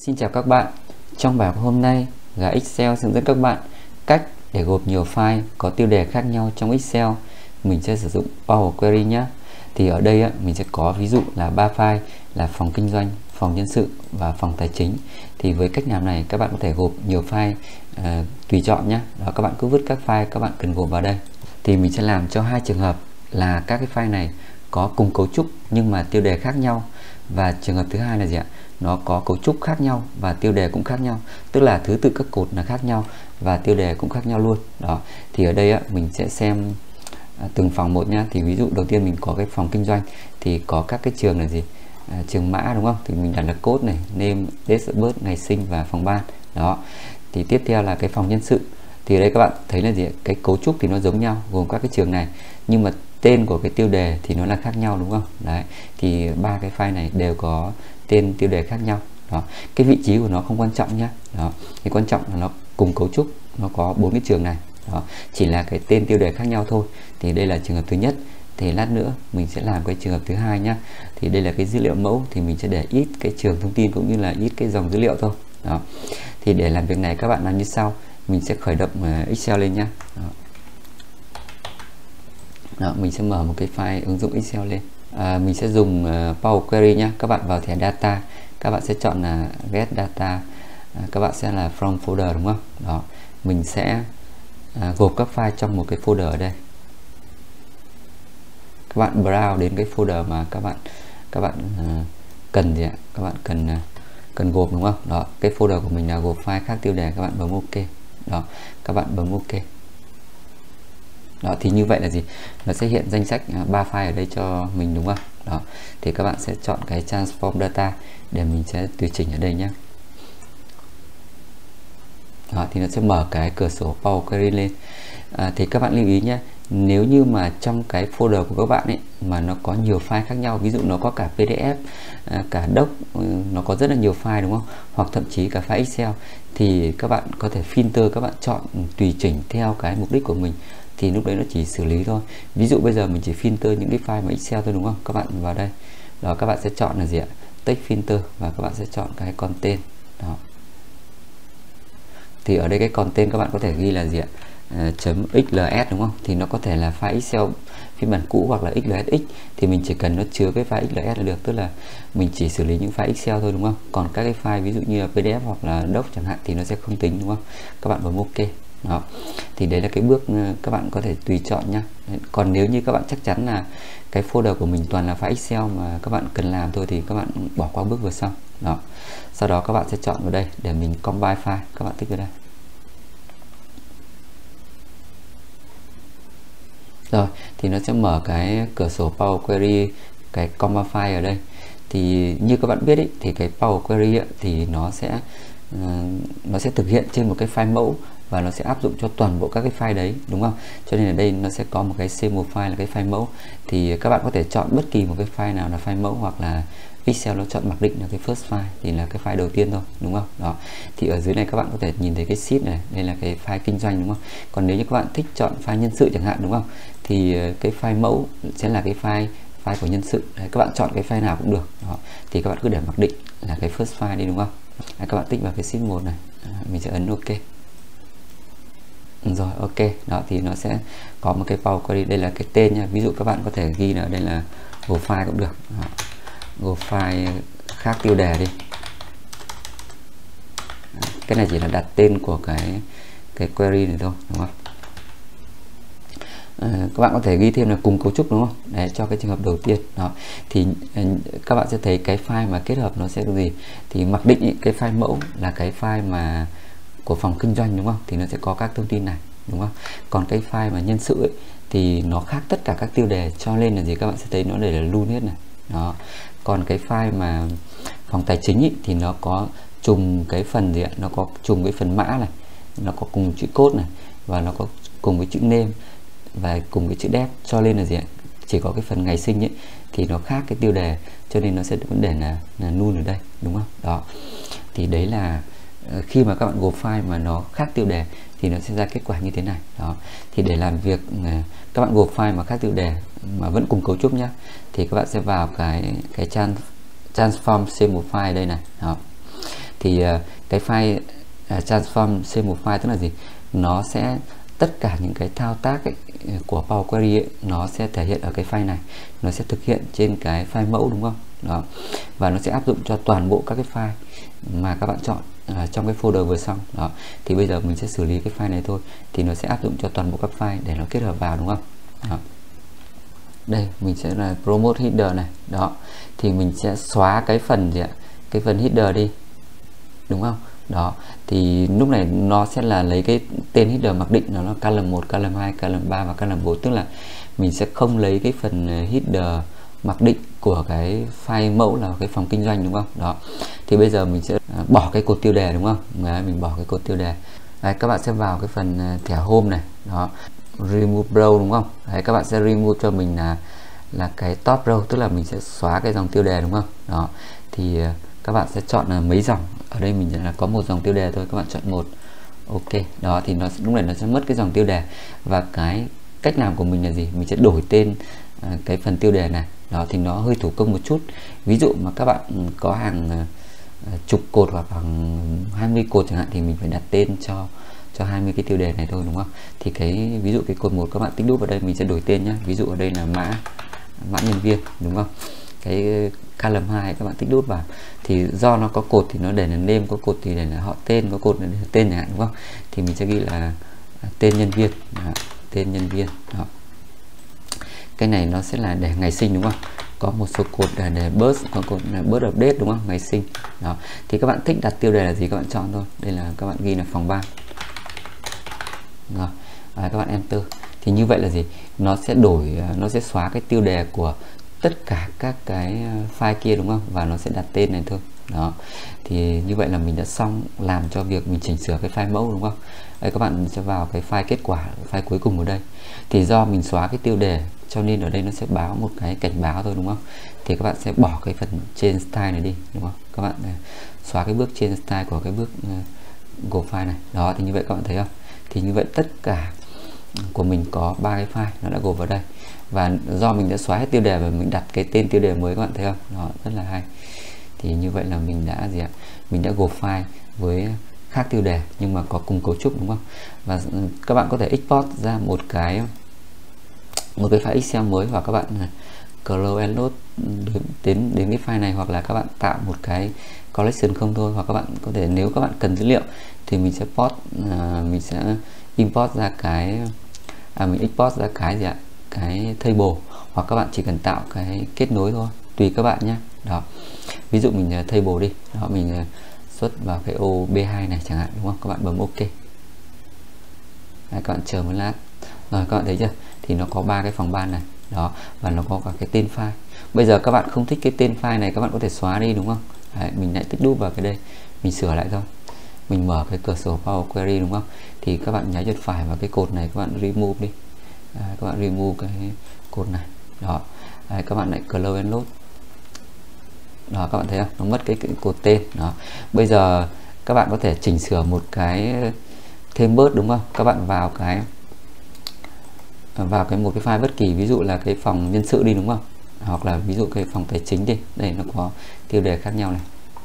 Xin chào các bạn. Trong bài học hôm nay, Gà Excel hướng dẫn các bạn cách để gộp nhiều file có tiêu đề khác nhau trong Excel. Mình sẽ sử dụng Power Query nhé. Thì ở đây mình sẽ có ví dụ là 3 file là phòng kinh doanh, phòng nhân sự và phòng tài chính. Thì với cách làm này các bạn có thể gộp nhiều file tùy chọn nhé. Đó, các bạn cứ vứt các file các bạn cần gộp vào đây. Thì mình sẽ làm cho hai trường hợp là các cái file này có cùng cấu trúc nhưng mà tiêu đề khác nhau, và trường hợp thứ hai là gì ạ? Nó có cấu trúc khác nhau và tiêu đề cũng khác nhau, tức là thứ tự các cột là khác nhau và tiêu đề cũng khác nhau luôn. Đó, thì ở đây mình sẽ xem từng phòng một nhá. Thì ví dụ đầu tiên mình có cái phòng kinh doanh thì có các cái trường là gì? Trường mã đúng không? Thì mình đặt là code này, name, date of birth, ngày sinh và phòng ban. Đó. Thì tiếp theo là cái phòng nhân sự. Thì ở đây các bạn thấy là gì? Cái cấu trúc thì nó giống nhau, gồm các cái trường này, nhưng mà tên của cái tiêu đề thì nó là khác nhau đúng không? Đấy. Thì ba cái file này đều có tên tiêu đề khác nhau. Đó. Cái vị trí của nó không quan trọng nhá. Đó. Thì quan trọng là nó cùng cấu trúc, nó có 4 cái trường này. Đó. Chỉ là cái tên tiêu đề khác nhau thôi. Thì đây là trường hợp thứ nhất. Thì lát nữa mình sẽ làm cái trường hợp thứ hai nhá. Thì đây là cái dữ liệu mẫu, thì mình sẽ để ít cái trường thông tin cũng như là ít cái dòng dữ liệu thôi. Đó. Thì để làm việc này các bạn làm như sau. Mình sẽ khởi động Excel lên nhá. Đó. Đó, mình sẽ mở một cái file ứng dụng Excel lên. Mình sẽ dùng Power Query nhé. Các bạn vào thẻ data, các bạn sẽ chọn là get data, các bạn sẽ là from folder đúng không? Đó, mình sẽ gộp các file trong một cái folder ở đây. Các bạn browse đến cái folder mà các bạn cần gì ạ? Các bạn cần gộp đúng không? Đó, cái folder của mình là gộp file khác tiêu đề, các bạn bấm OK. Đó, các bạn bấm OK. Đó, thì như vậy là gì? Nó sẽ hiện danh sách 3 file ở đây cho mình đúng không? Đó, thì các bạn sẽ chọn cái transform data để mình sẽ tùy chỉnh ở đây nhé. Đó, thì nó sẽ mở cái cửa sổ Power Query lên. Thì các bạn lưu ý nhé, nếu như mà trong cái folder của các bạn ấy mà nó có nhiều file khác nhau, ví dụ nó có cả PDF, cả doc, nó có rất là nhiều file đúng không? Hoặc thậm chí cả file Excel, thì các bạn có thể filter, các bạn chọn tùy chỉnh theo cái mục đích của mình. Thì lúc đấy nó chỉ xử lý thôi. Ví dụ bây giờ mình chỉ filter những cái file mà Excel thôi đúng không? Các bạn vào đây. Đó, các bạn sẽ chọn là gì ạ? Text filter, và các bạn sẽ chọn cái content. Đó. Thì ở đây cái content các bạn có thể ghi là gì ạ? .xls đúng không? Thì nó có thể là file Excel phiên bản cũ hoặc là XLSX, thì mình chỉ cần nó chứa cái file XLS là được, tức là mình chỉ xử lý những file Excel thôi đúng không? Còn các cái file ví dụ như là PDF hoặc là doc chẳng hạn thì nó sẽ không tính đúng không? Các bạn bấm OK. Đó, thì đấy là cái bước các bạn có thể tùy chọn nhá. Còn nếu như các bạn chắc chắn là cái folder của mình toàn là file Excel mà các bạn cần làm thôi thì các bạn bỏ qua bước vừa xong. Đó, sau đó các bạn sẽ chọn vào đây để mình combine file, các bạn tích vào đây. Rồi, thì nó sẽ mở cái cửa sổ Power Query, cái combine file ở đây. Thì như các bạn biết ý, thì cái Power Query ấy, thì nó sẽ thực hiện trên một cái file mẫu và nó sẽ áp dụng cho toàn bộ các cái file đấy đúng không? Cho nên ở đây nó sẽ có một cái C1 file là cái file mẫu, thì các bạn có thể chọn bất kỳ một cái file nào là file mẫu, hoặc là Excel nó chọn mặc định là cái first file thì là cái file đầu tiên thôi đúng không? Đó, thì ở dưới này các bạn có thể nhìn thấy cái sheet này, đây là cái file kinh doanh đúng không? Còn nếu như các bạn thích chọn file nhân sự chẳng hạn đúng không? Thì cái file mẫu sẽ là cái file của nhân sự. Đấy, các bạn chọn cái file nào cũng được. Đó, thì các bạn cứ để mặc định là cái first file đi đúng không? Đấy, các bạn tích vào cái sheet 1 này, mình sẽ ấn OK. Rồi, OK. Đó, thì nó sẽ có một cái Power Query, đây là cái tên nha. Ví dụ các bạn có thể ghi là đây là gộp file cũng được. Đó, gộp file khác tiêu đề đi. Đó, cái này chỉ là đặt tên của cái query này thôi đúng không? Các bạn có thể ghi thêm là cùng cấu trúc đúng không? Để cho cái trường hợp đầu tiên. Đó, thì các bạn sẽ thấy cái file mà kết hợp nó sẽ là gì? Thì mặc định ý, cái file mẫu là cái file mà của phòng kinh doanh đúng không? Thì nó sẽ có các thông tin này đúng không? Còn cái file mà nhân sự ấy, thì nó khác tất cả các tiêu đề, cho nên là gì? Các bạn sẽ thấy nó để là luôn hết này. Đó. Còn cái file mà phòng tài chính ấy, thì nó có trùng cái phần gì ạ? Nó có trùng cái phần mã này, nó có cùng chữ code này, và nó có cùng với chữ name và cùng với chữ date, cho nên là gì ạ? Chỉ có cái phần ngày sinh ấy thì nó khác cái tiêu đề, cho nên nó sẽ vấn đề là null ở đây đúng không? Đó, thì đấy là khi mà các bạn gộp file mà nó khác tiêu đề thì nó sẽ ra kết quả như thế này. Đó, thì để làm việc các bạn gộp file mà khác tiêu đề mà vẫn cùng cấu trúc nhá, thì các bạn sẽ vào cái transform C1 file đây này. Đó, Thì cái file transform trên một file tức là gì? Nó sẽ tất cả những cái thao tác ấy, của Power Query ấy, nó sẽ thể hiện ở cái file này, nó sẽ thực hiện trên cái file mẫu, đúng không? Đó. Và nó sẽ áp dụng cho toàn bộ các cái file mà các bạn chọn trong cái folder vừa xong. Đó. Thì bây giờ mình sẽ xử lý cái file này thôi, thì nó sẽ áp dụng cho toàn bộ các file để nó kết hợp vào, đúng không? Đó. Đây mình sẽ là promote header này. Đó. Thì mình sẽ xóa cái phần gì ạ? Cái phần header đi, đúng không? Đó, thì lúc này nó sẽ là lấy cái tên header mặc định, nó là column 1, column 2, column 3 và column 4, tức là mình sẽ không lấy cái phần header mặc định của cái file mẫu là cái phòng kinh doanh, đúng không? Đó, thì bây giờ mình sẽ bỏ cái cột tiêu đề, đúng không? Đấy, mình bỏ cái cột tiêu đề. Đấy, các bạn sẽ vào cái phần thẻ home này. Đó, remove row, đúng không? Đấy, các bạn sẽ remove cho mình là cái top row, tức là mình sẽ xóa cái dòng tiêu đề, đúng không? Đó, thì các bạn sẽ chọn là mấy dòng. Ở đây mình là có một dòng tiêu đề thôi, các bạn chọn một. Ok, đó thì nó lúc này nó sẽ mất cái dòng tiêu đề. Và cái cách làm của mình là gì? Mình sẽ đổi tên cái phần tiêu đề này. Đó thì nó hơi thủ công một chút. Ví dụ mà các bạn có hàng chục cột hoặc hàng 20 cột chẳng hạn, thì mình phải đặt tên cho 20 cái tiêu đề này thôi, đúng không? Thì cái ví dụ cái cột 1 các bạn tích đúp vào đây, mình sẽ đổi tên nhé. Ví dụ ở đây là mã nhân viên, đúng không? Cái column 2 các bạn tích đút vào, thì do nó có cột thì nó để là name, có cột thì để là họ tên, có cột để là tên chẳng hạn, đúng không? Thì mình sẽ ghi là tên nhân viên. Đó, tên nhân viên. Đó. Cái này nó sẽ là để ngày sinh, đúng không? Có một số cột để birth, có cột là birth update, đúng không? Ngày sinh. Đó, thì các bạn thích đặt tiêu đề là gì các bạn chọn thôi. Đây là các bạn ghi là phòng ban. Rồi, các bạn enter. Thì như vậy là gì? Nó sẽ nó sẽ xóa cái tiêu đề của tất cả các cái file kia, đúng không? Và nó sẽ đặt tên này thôi. Đó, thì như vậy là mình đã xong làm cho việc mình chỉnh sửa cái file mẫu, đúng không? Đây, các bạn sẽ vào cái file kết quả, file cuối cùng ở đây. Thì do mình xóa cái tiêu đề cho nên ở đây nó sẽ báo một cái cảnh báo thôi, đúng không? Thì các bạn sẽ bỏ cái phần change style này đi, đúng không? Các bạn xóa cái bước change style của cái bước gộp file này. Đó, thì như vậy các bạn thấy không? Thì như vậy tất cả của mình có 3 cái file nó đã gộp vào đây. Và do mình đã xóa hết tiêu đề và mình đặt cái tên tiêu đề mới, các bạn thấy không? Đó, rất là hay. Thì như vậy là mình đã gì ạ? Mình đã gộp file với khác tiêu đề nhưng mà có cùng cấu trúc, đúng không? Và các bạn có thể export ra một cái file Excel mới, và các bạn close and load đến cái file này, hoặc là các bạn tạo một cái collection không thôi, hoặc các bạn có thể nếu các bạn cần dữ liệu thì mình sẽ mình sẽ import ra cái mình export ra cái gì ạ? Cái table, hoặc các bạn chỉ cần tạo cái kết nối thôi, tùy các bạn nhé. Đó, ví dụ mình table đi. Đó, mình xuất vào cái ô B2 này chẳng hạn, đúng không? Các bạn bấm OK. Đấy, các bạn chờ một lát. Rồi, các bạn thấy chưa? Thì nó có 3 cái phòng ban này. Đó, và nó có cả cái tên file. Bây giờ các bạn không thích cái tên file này, các bạn có thể xóa đi, đúng không? Đấy, mình lại tích đúp vào cái đây, mình sửa lại thôi. Mình mở cái cửa sổ Power Query, đúng không? Thì các bạn nháy chuột phải vào cái cột này, các bạn remove đi. Đấy, các bạn remove cái cột này. Đó. Đấy, các bạn lại close and load. Đó, các bạn thấy không? Nó mất cái cột tên. Đó. Bây giờ các bạn có thể chỉnh sửa một cái thêm bớt, đúng không? Các bạn vào một cái file bất kỳ, ví dụ là cái phòng nhân sự đi, đúng không? Hoặc là ví dụ cái phòng tài chính đi. Đây nó có tiêu đề khác nhau này.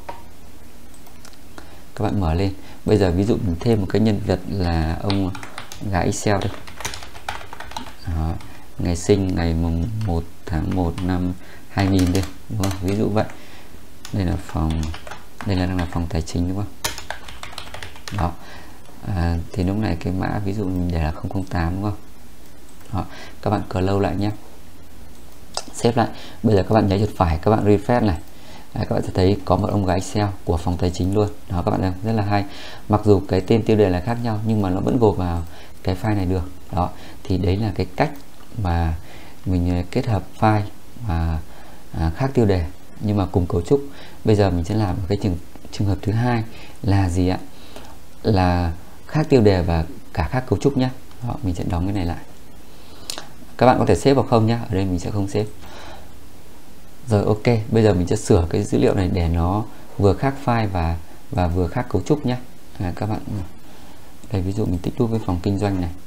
Các bạn mở lên. Bây giờ ví dụ mình thêm một cái nhân vật là ông gái Excel đây. Đó. Ngày sinh ngày mùng 1 tháng 1 năm 2000 đây, đúng không? Ví dụ vậy. Đây là đang là phòng tài chính, đúng không? Đó. Thì lúc này cái mã ví dụ mình để là 008, đúng không? Đó. Các bạn close lại nhé. Xếp lại. Bây giờ các bạn nháy chuột phải, các bạn refresh này. Đấy, các bạn sẽ thấy có một ông gái Excel của phòng tài chính luôn. Đó, các bạn thấy rất là hay. Mặc dù cái tên tiêu đề là khác nhau nhưng mà nó vẫn gộp vào cái file này được. Đó, thì đấy là cái cách mà mình kết hợp file và khác tiêu đề nhưng mà cùng cấu trúc. Bây giờ mình sẽ làm một cái trường hợp thứ hai là gì ạ? Là khác tiêu đề và cả khác cấu trúc nhé. Đó, mình sẽ đóng cái này lại. Các bạn có thể xếp vào không nhé. Ở đây mình sẽ không xếp. Rồi, ok, bây giờ mình sẽ sửa cái dữ liệu này để nó vừa khác file và vừa khác cấu trúc nhé. Các bạn đây, ví dụ mình tích đúp với phòng kinh doanh này.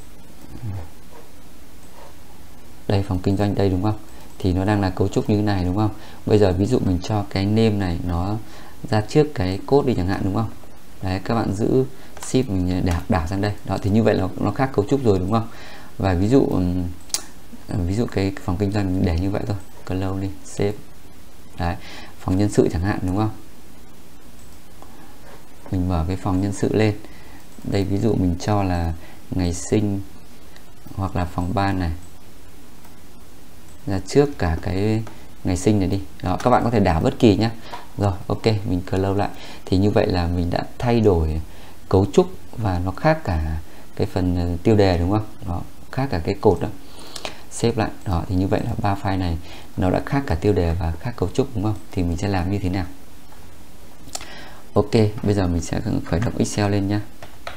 Đây, phòng kinh doanh đây, đúng không? Thì nó đang là cấu trúc như thế này, đúng không? Bây giờ ví dụ mình cho cái name này nó ra trước cái code đi chẳng hạn, đúng không? Đấy, các bạn giữ shift mình đảo sang đây. Đó, thì như vậy là nó khác cấu trúc rồi, đúng không? Và ví dụ cái phòng kinh doanh mình để như vậy thôi, close đi, save. Đấy, phòng nhân sự chẳng hạn, đúng không? Mình mở cái phòng nhân sự lên. Đây ví dụ mình cho là ngày sinh hoặc là phòng ban này, ra trước cả cái ngày sinh này đi. Đó, các bạn có thể đảo bất kỳ nhé. Rồi, ok, mình close lại. Thì như vậy là mình đã thay đổi cấu trúc và nó khác cả cái phần tiêu đề, đúng không? Đó, khác cả cái cột đó. Save lại. Đó, thì như vậy là 3 file này nó đã khác cả tiêu đề và khác cấu trúc, đúng không? Thì mình sẽ làm như thế nào? Ok, bây giờ mình sẽ khởi động Excel lên nhé.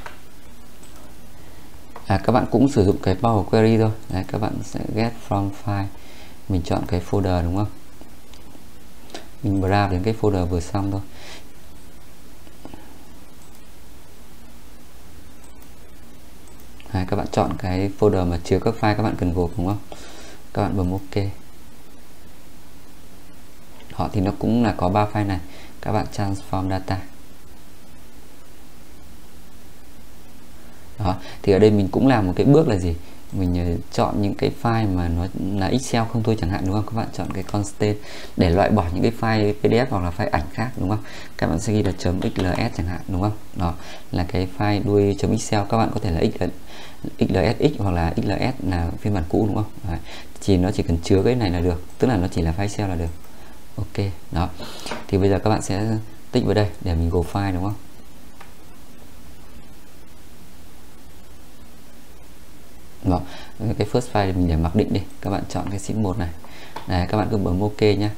Các bạn cũng sử dụng cái Power Query thôi. Đấy, các bạn sẽ get from file, mình chọn cái folder, đúng không? Mình browse đến cái folder vừa xong thôi. Đấy, các bạn chọn cái folder mà chứa các file các bạn cần gộp, đúng không? Các bạn bấm ok. Đó, thì nó cũng là có 3 file này. Các bạn transform data. Đó, thì ở đây mình cũng làm một cái bước là gì? Mình chọn những cái file mà nó là Excel không thôi chẳng hạn, đúng không? Các bạn chọn cái constant để loại bỏ những cái file PDF hoặc là file ảnh khác, đúng không? Các bạn sẽ ghi là .xls chẳng hạn, đúng không? Đó là cái file đuôi .excel, các bạn có thể là xlsx hoặc là xls là phiên bản cũ, đúng không? Đấy, nó chỉ cần chứa cái này là được, tức là nó chỉ là file Excel là được. Ok, đó. Thì bây giờ các bạn sẽ tích vào đây để mình gộp file, đúng không? Đó, cái first file mình để mặc định đi, các bạn chọn cái sheet 1 này. Đấy, các bạn cứ bấm ok nhé.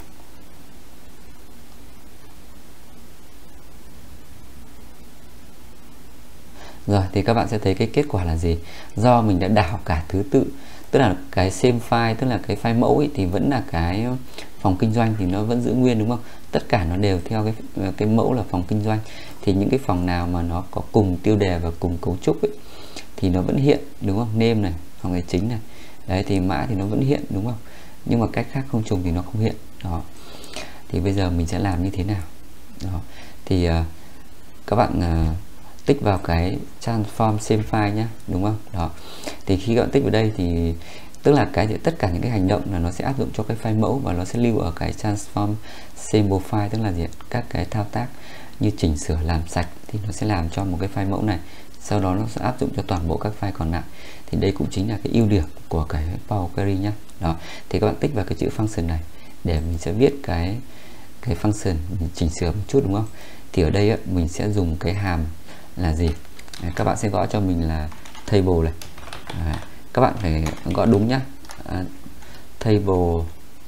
Rồi thì các bạn sẽ thấy cái kết quả là gì? Do mình đã đảo cả thứ tự, tức là cái same file, tức là cái file mẫu ấy, thì vẫn là cái phòng kinh doanh thì nó vẫn giữ nguyên, đúng không? Tất cả nó đều theo cái mẫu là phòng kinh doanh. Thì những cái phòng nào mà nó có cùng tiêu đề và cùng cấu trúc ấy, thì nó vẫn hiện, đúng không? Name này, phòng tài chính này. Đấy, thì mã thì nó vẫn hiện, đúng không? Nhưng mà cách khác không trùng thì nó không hiện. Đó. Thì bây giờ mình sẽ làm như thế nào? Đó. Thì các bạn tích vào cái transform same file nhé, đúng không? Đó. Thì khi các bạn tích vào đây thì tức là tất cả những cái hành động là nó sẽ áp dụng cho cái file mẫu và nó sẽ lưu ở cái transform sample file, tức là gì? Các cái thao tác như chỉnh sửa, làm sạch thì nó sẽ làm cho một cái file mẫu này, sau đó nó sẽ áp dụng cho toàn bộ các file còn lại. Thì đây cũng chính là cái ưu điểm của cái Power Query nhé. Đó, thì các bạn tích vào cái chữ function này để mình sẽ viết cái function mình chỉnh sửa một chút, đúng không? Thì ở đây mình sẽ dùng cái hàm là gì? Các bạn sẽ gõ cho mình là table này. Các bạn phải gõ đúng nhá. Table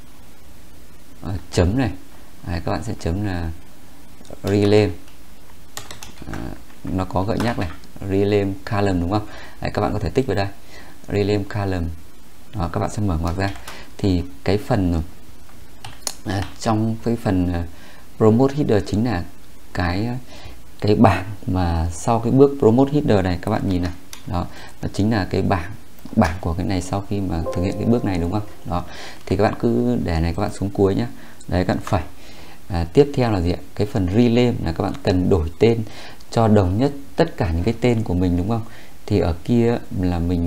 chấm này. Các bạn sẽ chấm là rename. Nó có gợi nhắc này, rename column, đúng không? Các bạn có thể tích vào đây rename column. Đó, các bạn sẽ mở ngoặc ra. Thì cái phần trong cái phần promote header chính là cái bảng mà sau cái bước promote header này, các bạn nhìn này. Đó, nó chính là cái bảng của cái này sau khi mà thực hiện cái bước này, đúng không? Đó, thì các bạn cứ để này, các bạn xuống cuối nhé. Đấy, các bạn phải tiếp theo là gì ạ? Cái phần rename là các bạn cần đổi tên cho đồng nhất tất cả những cái tên của mình, đúng không? Thì ở kia là mình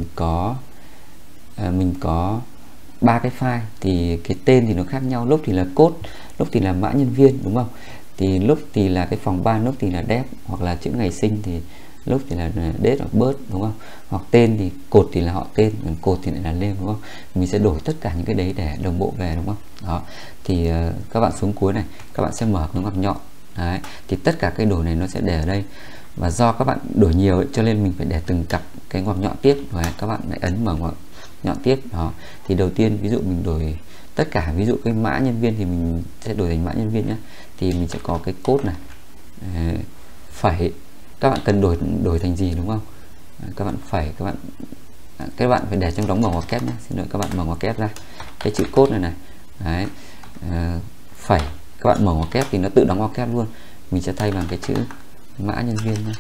có 3 cái file thì cái tên thì nó khác nhau, lúc thì là code, lúc thì là mã nhân viên, đúng không? Thì lúc thì là cái phòng ban, lúc thì là dev, hoặc là chữ ngày sinh thì lúc thì là date hoặc birth, đúng không? Hoặc tên thì cột thì là họ tên, còn cột thì lại là name, đúng không? Mình sẽ đổi tất cả những cái đấy để đồng bộ về, đúng không? Đó, thì các bạn xuống cuối này, các bạn sẽ mở cái ngoặc nhọn. Đấy, thì tất cả cái đổi này nó sẽ để ở đây. Và do các bạn đổi nhiều ấy, cho nên mình phải để từng cặp cái ngoặc nhọn tiếp. Và các bạn lại ấn mở ngoặc nhọn tiếp. Đó, thì đầu tiên ví dụ mình đổi tất cả, ví dụ cái mã nhân viên thì mình sẽ đổi thành mã nhân viên nhé. Thì mình sẽ có cái code này, phải các bạn cần đổi thành gì, đúng không? Các bạn phải để trong đóng mở ngoặc kép nhé. Xin lỗi, các bạn mở ngoặc kép ra cái chữ code này. Đấy, phải các bạn mở ngoặc kép thì nó tự đóng ngoặc kép luôn. Mình sẽ thay bằng cái chữ mã nhân viên nhé.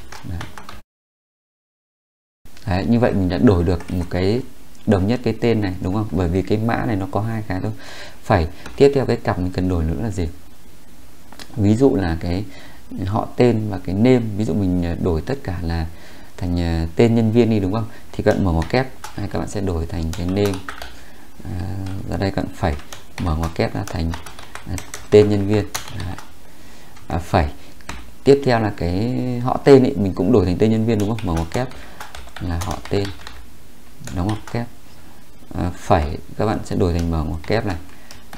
Đấy, như vậy mình đã đổi được một cái đồng nhất cái tên này, đúng không? Bởi vì cái mã này nó có 2 cái thôi. Phải tiếp theo cái cặp mình cần đổi nữa là gì? ví dụ là cái họ tên và cái name, ví dụ mình đổi tất cả là thành tên nhân viên đi đúng không, thì các bạn mở ngoặc kép, các bạn sẽ đổi thành cái name, ra đây các bạn phẩy mở ngoặc kép ra thành tên nhân viên, phẩy. Tiếp theo là cái họ tên ấy, mình cũng đổi thành tên nhân viên đúng không, mở ngoặc kép là họ tên, đóng ngoặc kép, phẩy, các bạn sẽ đổi thành mở ngoặc kép này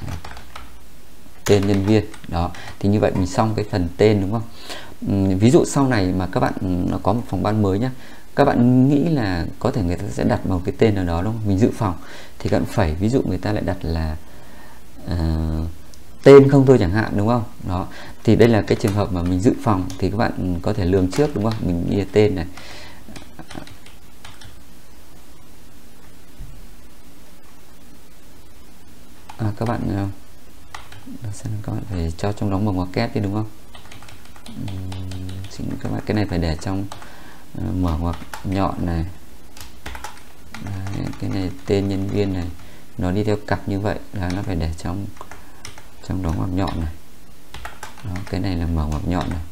tên nhân viên. Đó, thì như vậy mình xong cái phần tên đúng không. Ví dụ sau này mà các bạn nó có một phòng ban mới nhá, các bạn nghĩ là có thể người ta sẽ đặt một cái tên nào đó đúng không, mình dự phòng thì các bạn phẩy, ví dụ người ta lại đặt là tên không thôi chẳng hạn đúng không. Đó, thì đây là cái trường hợp mà mình dự phòng, thì các bạn có thể lường trước đúng không, mình ghi tên này, các bạn phải cho trong đóng bằng ngoặc kép đi đúng không. Xin các bạn, cái này phải để trong mở ngoặc nhọn này. Đấy, cái này tên nhân viên này nó đi theo cặp như vậy là nó phải để trong đóng ngoặc nhọn này. Đó, cái này là mở ngoặc nhọn này,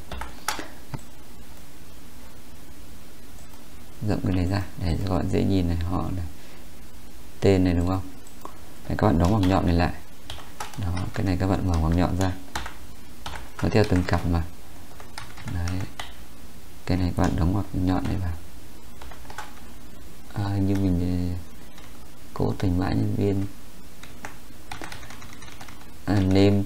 rộng cái này ra để cho các bạn dễ nhìn này, họ này, tên này đúng không. Đấy, các bạn đóng ngoặc nhọn này lại. Đó, cái này các bạn mở ngoặc nhọn ra, nó theo từng cặp mà. Đấy, cái này các bạn đóng ngoặc nhọn này vào. Như mình cố thành mã nhân viên, name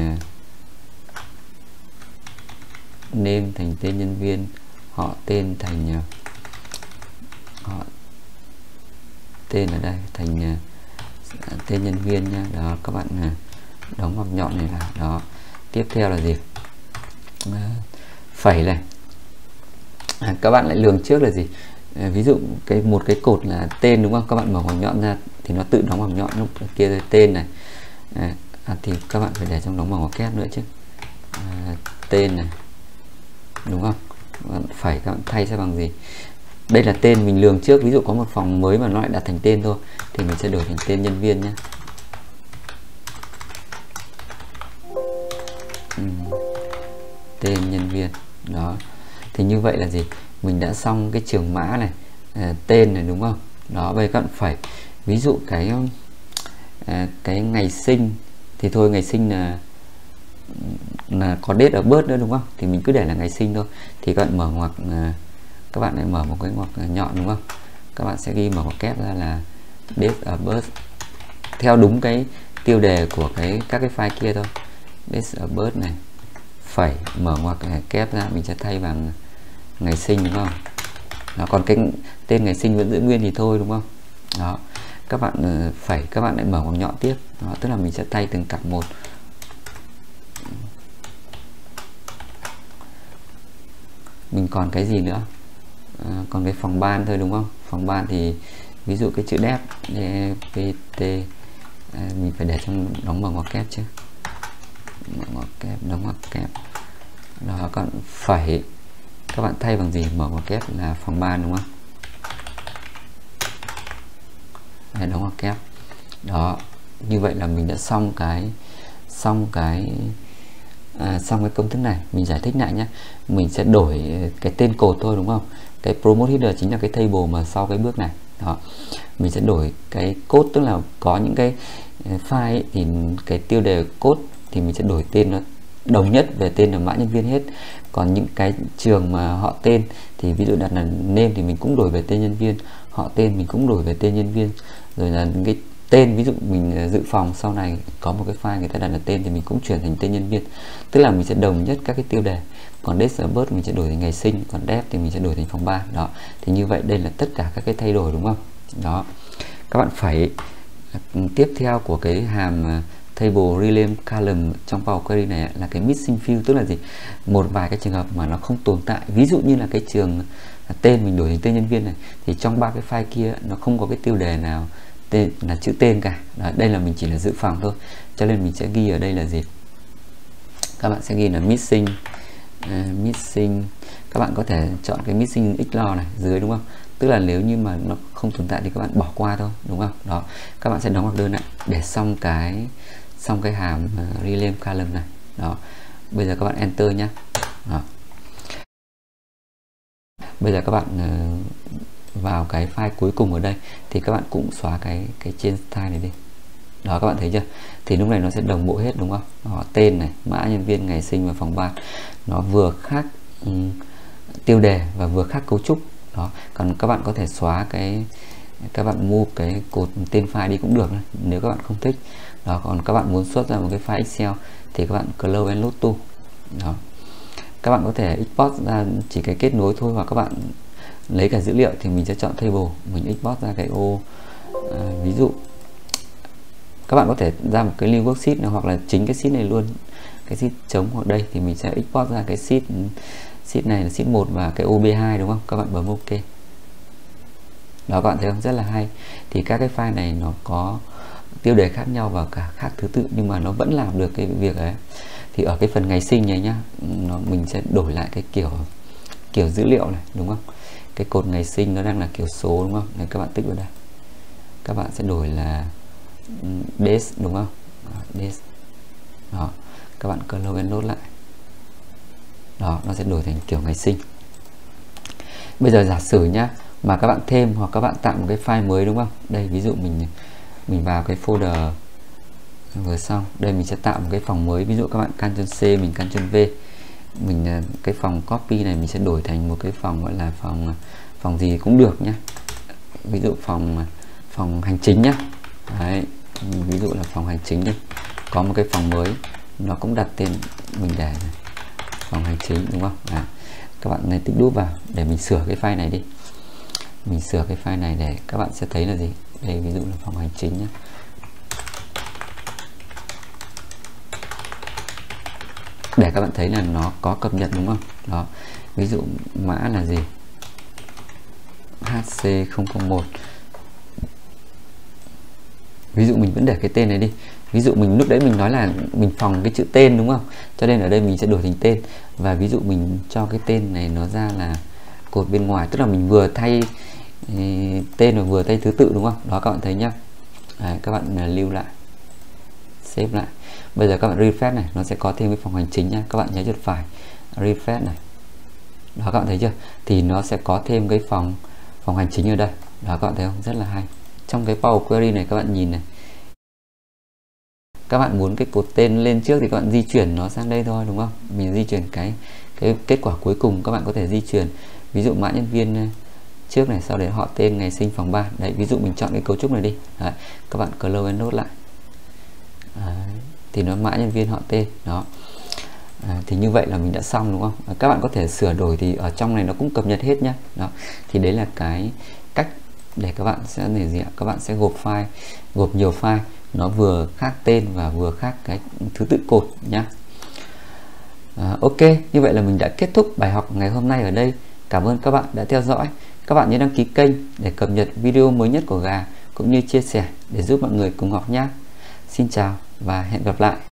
thành tên nhân viên, họ tên thành họ tên ở đây thành tên nhân viên nha. Đó, các bạn đóng ngoặc nhọn này vào. Đó, tiếp theo là gì, phẩy này, các bạn lại lường trước là gì, ví dụ một cái cột là tên đúng không, các bạn mở ngoặc nhọn ra thì nó tự đóng ngoặc nhọn, lúc kia là tên này, thì các bạn phải để trong đóng bằng ngoặc kép nữa chứ, tên này đúng không. Phẩy các bạn thay sẽ bằng gì, đây là tên mình lường trước, ví dụ có một phòng mới mà nó lại đặt thành tên thôi thì mình sẽ đổi thành tên nhân viên nhé. Tên nhân viên. Đó, thì như vậy là gì, mình đã xong cái trường mã này, tên này đúng không. Đó, bây giờ các bạn phải, ví dụ cái ngày sinh thì thôi, ngày sinh là có date ở birth nữa đúng không, thì mình cứ để là ngày sinh thôi, thì các bạn mở ngoặc, các bạn lại mở một cái ngoặc nhọn đúng không, các bạn sẽ ghi mở ngoặc kép ra là date ở birth theo đúng cái tiêu đề của các cái file kia thôi, date ở birth này, phẩy mở ngoặc kép ra, mình sẽ thay bằng ngày sinh đúng không. Đó, còn cái tên ngày sinh vẫn giữ nguyên thì thôi đúng không. Đó, các bạn phẩy, các bạn lại mở ngoặc nhọn tiếp. Đó, tức là mình sẽ thay từng cặp một. Mình còn cái gì nữa, còn cái phòng ban thôi đúng không. Phòng ban thì ví dụ cái chữ DPT mình phải để trong đóng bằng ngoặc kép chứ, ngoặc kép, đóng ngoặc kép. Đó, các bạn phẩy, các bạn thay bằng gì, mở ngoặc kép là phòng ban đúng không. Đây, đóng ngoặc kép. Đó, như vậy là mình đã xong cái công thức này. Mình giải thích lại nhé, mình sẽ đổi cái tên cột thôi đúng không. Cái promote header chính là cái table mà sau cái bước này. Đó, mình sẽ đổi cái code, tức là có những cái file ấy, thì cái tiêu đề code thì mình sẽ đổi tên nó đồng nhất về tên là mã nhân viên hết. Còn những cái trường mà họ tên thì ví dụ đặt là name thì mình cũng đổi về tên nhân viên, họ tên mình cũng đổi về tên nhân viên. Rồi là những cái tên, ví dụ mình dự phòng sau này có một cái file người ta đặt là tên thì mình cũng chuyển thành tên nhân viên, tức là mình sẽ đồng nhất các cái tiêu đề. Còn date of birth mình sẽ đổi thành ngày sinh, còn dev thì mình sẽ đổi thành phòng ban. Đó, thì như vậy đây là tất cả các cái thay đổi đúng không. Đó, các bạn phải tiếp theo của cái hàm table rename column trong Power Query này là cái missing field, tức là gì, một vài cái trường hợp mà nó không tồn tại. Ví dụ như là cái trường tên mình đổi thành tên nhân viên này thì trong ba cái file kia nó không có cái tiêu đề nào tên là chữ tên cả. Đó, đây là mình chỉ là dự phòng thôi, cho nên mình sẽ ghi ở đây là gì, các bạn sẽ ghi là missing. Các bạn có thể chọn cái missing ignore này dưới đúng không, tức là nếu như mà nó không tồn tại thì các bạn bỏ qua thôi đúng không. Đó, các bạn sẽ đóng ngoặc đơn lại để xong cái hàm rename column này. Đó, Bây giờ các bạn enter nhé. Đó. Bây giờ các bạn vào cái file cuối cùng ở đây thì các bạn cũng xóa cái trên style này đi. Đó, các bạn thấy chưa? Thì lúc này nó sẽ đồng bộ hết đúng không? Đó, tên này, mã nhân viên, ngày sinh và phòng ban. Nó vừa khác tiêu đề và vừa khác cấu trúc. Đó, còn các bạn có thể xóa các bạn move cái cột tên file đi cũng được nếu các bạn không thích. Đó, còn các bạn muốn xuất ra một cái file Excel thì các bạn close and load to. Đó. Các bạn có thể export ra chỉ cái kết nối thôi, hoặc các bạn lấy cả dữ liệu thì mình sẽ chọn table, mình export ra cái ô ví dụ các bạn có thể ra một cái new worksheet nào, hoặc là chính cái sheet này luôn, cái sheet trống, hoặc đây thì mình sẽ export ra cái sheet này là sheet 1 và cái OB2 đúng không? Các bạn bấm OK. Đó, các bạn thấy không? Rất là hay. Thì các cái file này nó có tiêu đề khác nhau và cả khác thứ tự, nhưng mà nó vẫn làm được cái việc ấy. Thì ở cái phần ngày sinh này nhá, mình sẽ đổi lại cái kiểu dữ liệu này đúng không? Cái cột ngày sinh nó đang là kiểu số đúng không? Này, các bạn tích vào đây. Các bạn sẽ đổi là days đúng không? Days. Đó, các bạn close and load lại. Đó, nó sẽ đổi thành kiểu ngày sinh. Bây giờ giả sử nhá, mà các bạn thêm hoặc các bạn tạo một cái file mới đúng không? Đây ví dụ mình vào cái folder vừa xong, đây mình sẽ tạo một cái phòng mới, ví dụ các bạn Ctrl C, mình Ctrl V, mình cái phòng copy này mình sẽ đổi thành một cái phòng gọi là phòng gì cũng được nhá, ví dụ phòng hành chính nhá. Đấy, ví dụ là phòng hành chính đi, có một cái phòng mới nó cũng đặt tên mình để này, phòng hành chính đúng không? Các bạn này tích đúp vào để mình sửa cái file này đi, mình sửa cái file này để các bạn sẽ thấy là gì. Đây ví dụ là phòng hành chính nhé. Để các bạn thấy là nó có cập nhật đúng không? Đó, ví dụ mã là gì, HC001. Ví dụ mình vẫn để cái tên này đi. Ví dụ mình lúc đấy mình nói là mình phòng cái chữ tên đúng không? Cho nên ở đây mình sẽ đổi thành tên. Và ví dụ mình cho cái tên này nó ra là cột bên ngoài, tức là mình vừa thay tên và vừa thay thứ tự đúng không? Đó, các bạn thấy nhá. Đấy, các bạn lưu lại, save lại. Bây giờ các bạn refresh này, nó sẽ có thêm cái phòng hành chính nha. Các bạn nhấn chuột phải refresh này. Đó, các bạn thấy chưa? Thì nó sẽ có thêm cái phòng hành chính ở đây. Đó, các bạn thấy không? Rất là hay. Trong cái Power Query này các bạn nhìn này, các bạn muốn cái cột tên lên trước thì các bạn di chuyển nó sang đây thôi đúng không? Mình di chuyển cái kết quả cuối cùng, các bạn có thể di chuyển, ví dụ mã nhân viên trước này, sau đấy họ tên, ngày sinh, phòng ban. Đấy, ví dụ mình chọn cái cấu trúc này đi. Đấy, các bạn close and load lại. Đấy, thì nó mã nhân viên, họ tên. Đó. Thì như vậy là mình đã xong đúng không? Các bạn có thể sửa đổi thì ở trong này nó cũng cập nhật hết nhá. Đó. Thì đấy là cái cách để các bạn sẽ các bạn sẽ gộp nhiều file, nó vừa khác tên và vừa khác cái thứ tự cột nhá. Ok, như vậy là mình đã kết thúc bài học ngày hôm nay ở đây. Cảm ơn các bạn đã theo dõi. Các bạn nhớ đăng ký kênh để cập nhật video mới nhất của Gà, cũng như chia sẻ để giúp mọi người cùng học nhé. Xin chào và hẹn gặp lại.